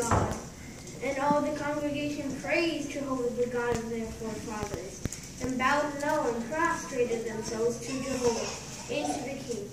God. And all the congregation praised Jehovah, the God of their forefathers, and bowed low and prostrated themselves to Jehovah and to the king.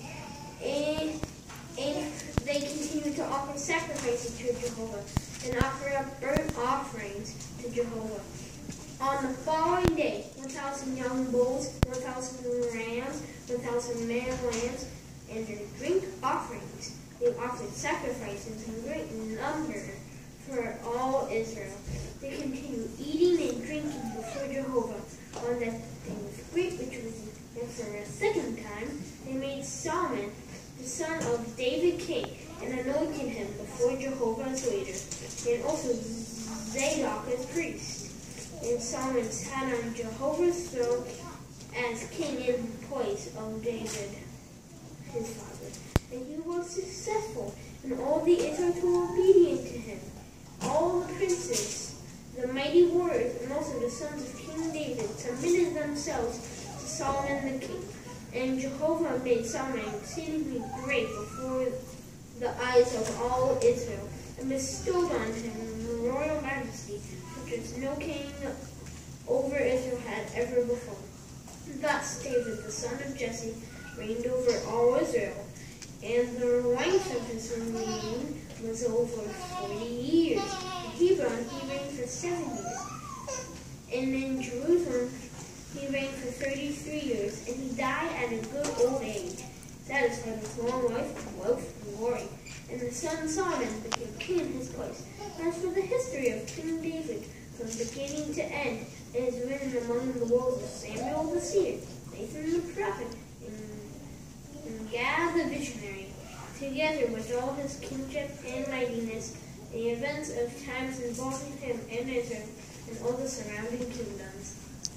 And they continued to offer sacrifices to Jehovah and offer up burnt offerings to Jehovah. On the following day, 1,000 young bulls, 1,000 rams, 1,000 male lambs, and their drink offerings. They offered sacrifices in great number for all Israel. They continued eating and drinking before Jehovah on that day with great rejoicing. And for a second time, they made Solomon, the son of David, king, and anointed him before Jehovah as leader, and also Zadok as priest. And Solomon sat on Jehovah's throne as king in place of David, his father. And he was successful, and all the Israelites were obedient to him. All the princes, the mighty warriors, and also the sons of King David submitted themselves to Solomon the king. And Jehovah made Solomon exceedingly great before the eyes of all Israel, and bestowed on him royal majesty, such as no king over Israel had ever before. Thus David, the son of Jesse, reigned over all Israel, and the length of his reign was over 40 years. In Hebron he reigned for 7 years, and in Jerusalem he reigned for 33 years, and he died at a good old age, satisfied with long life, wealth, and glory. And the son Solomon became king in his place. As for the history of King David, from beginning to end, it is written among the rolls of Samuel the seer, Nathan the prophet, and Gad the visionary, together with all his kingship and mightiness, the events of times involving him and Israel, and all the surrounding kingdoms.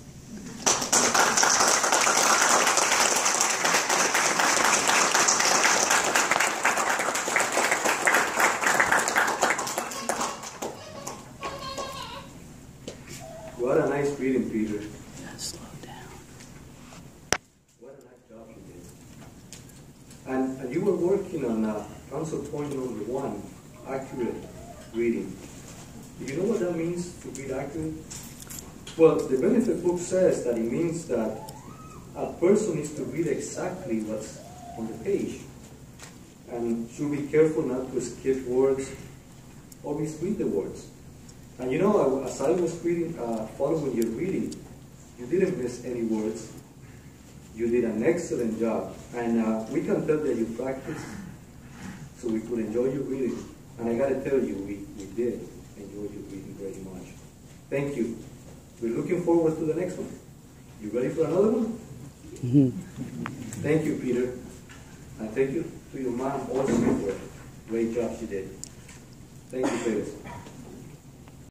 What a nice reading, Peter. Slow down. What a nice job you did. And you were working on council point number 1, accurate reading. Do you know what that means, to read accurate? Well, the benefit book says that it means that a person needs to read exactly what's on the page. And should be careful not to skip words, always read the words. And you know, as I was reading, following your reading, you didn't miss any words. You did an excellent job. And we can tell that you practiced, so we could enjoy your reading. And I got to tell you, we did enjoy your reading very much. Thank you. We're looking forward to the next one. You ready for another one? Thank you, Peter. And thank you to your mom also for a great job she did. Thank you, Peter.